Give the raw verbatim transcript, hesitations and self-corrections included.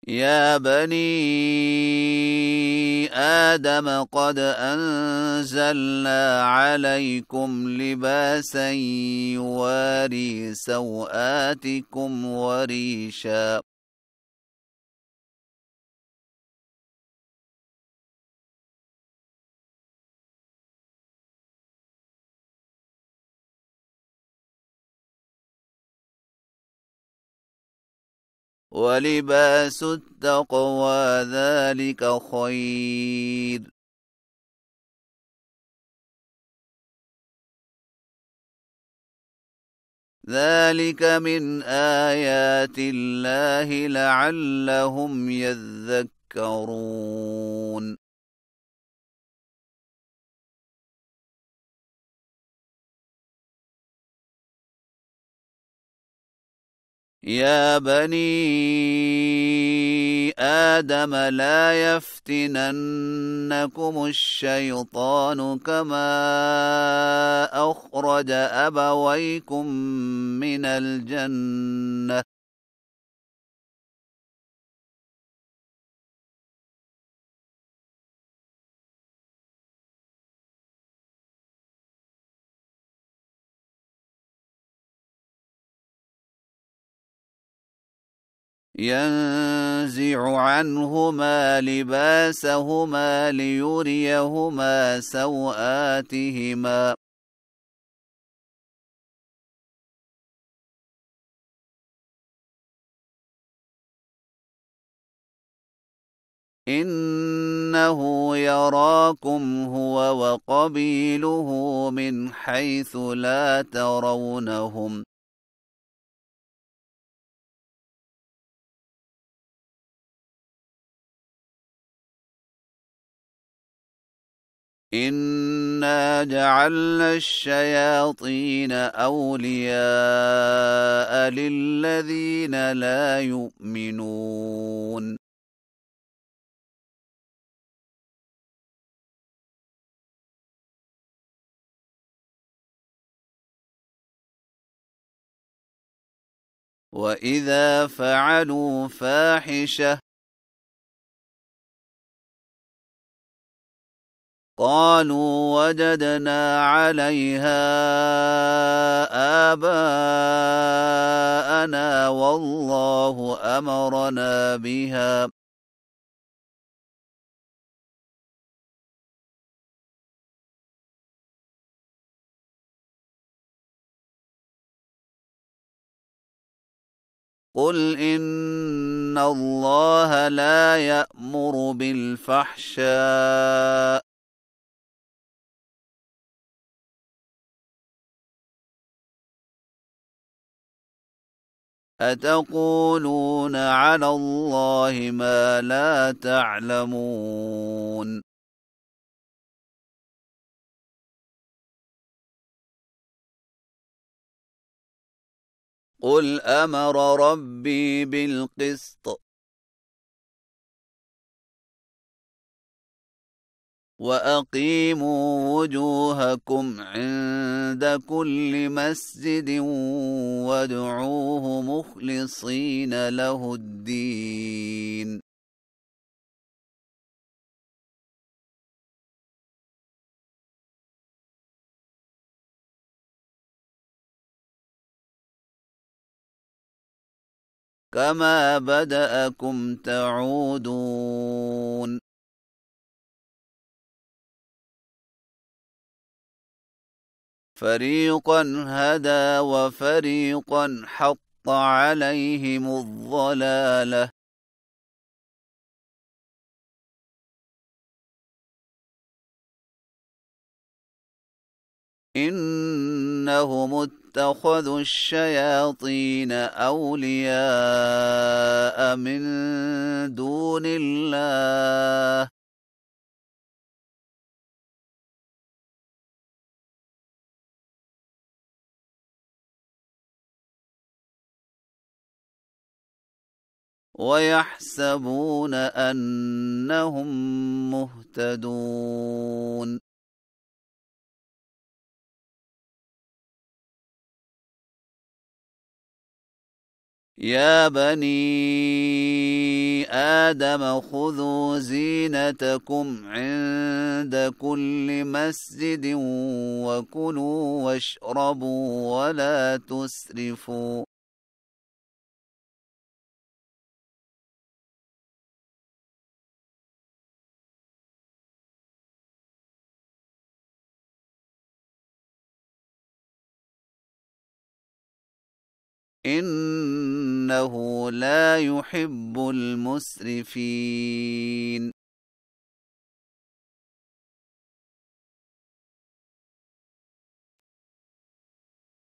يا بني آدم قد أنزلنا عليكم لباسا يواري سوآتكم وريشا ولباس التقوى ذلك خير ذلك من آيات الله لعلهم يذكرون يا بني آدم لا يفتننكم الشيطان كما أخرج أبويكم من الجنة ينزع عنهما لباسهما ليريهما سوآتهما إنه يراكم هو وقبيله من حيث لا ترونهم إنا جعلنا الشياطين أولياء للذين لا يؤمنون وإذا فعلوا فاحشة قالوا وجدنا عليها آباءنا والله أمرنا بها قل إن الله لا يأمر بالفحشاء أتقولون على الله ما لا تعلمون قل أمر ربي بالقسط وأقيموا وجوهكم عند كل مسجد وادعوه مخلصين له الدين كما بدأكم تعودون فريقا هدى وفريقا حق عليهم الضلالة إنهم اتخذوا الشياطين أولياء من دون الله ويحسبون أنهم مهتدون يا بني آدم خذوا زينتكم عند كل مسجد وكلوا واشربوا ولا تسرفوا إنه لا يحب المسرفين